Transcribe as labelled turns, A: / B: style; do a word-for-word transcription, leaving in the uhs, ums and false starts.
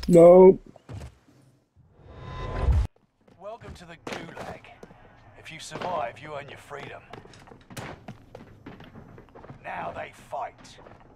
A: No.
B: Welcome to the Gulag. If you survive, you earn your freedom. Now they fight.